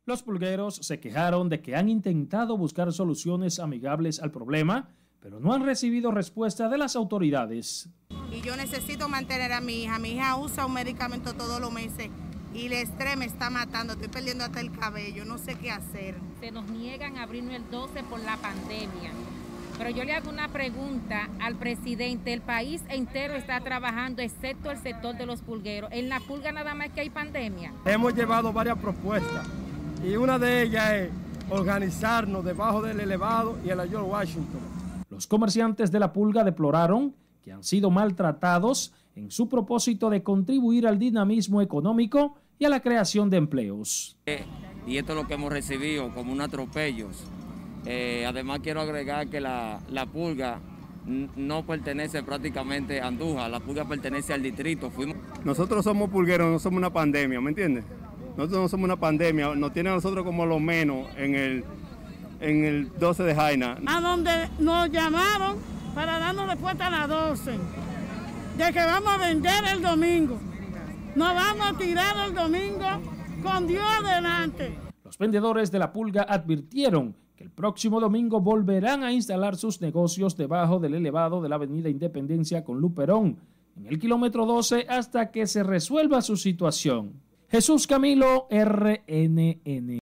Los pulgueros se quejaron de que han intentado buscar soluciones amigables al problema, pero no han recibido respuesta de las autoridades. Y yo necesito mantener a mi hija. Mi hija usa un medicamento todos los meses y el estrés me está matando. Estoy perdiendo hasta el cabello, no sé qué hacer. Se nos niegan a abrirnos el 12 por la pandemia. Pero yo le hago una pregunta al presidente. El país entero está trabajando, excepto el sector de los pulgueros. En la pulga nada más que hay pandemia. Hemos llevado varias propuestas y una de ellas es organizarnos debajo del elevado y el George Washington. Los comerciantes de la pulga deploraron que han sido maltratados en su propósito de contribuir al dinamismo económico y a la creación de empleos. Y esto es lo que hemos recibido como un atropello. Además quiero agregar que la pulga no pertenece prácticamente a Andújar, la pulga pertenece al distrito. Nosotros somos pulgueros, no somos una pandemia, ¿me entiendes? Nosotros no somos una pandemia, nos tiene a nosotros como lo menos en el 12 de Jaina. A donde nos llamaron para darnos respuesta a las 12, de que vamos a vender el domingo. Nos vamos a tirar el domingo con Dios adelante. Los vendedores de la pulga advirtieron que el próximo domingo volverán a instalar sus negocios debajo del elevado de la avenida Independencia con Luperón, en el kilómetro 12, hasta que se resuelva su situación. Jesús Camilo, RNN.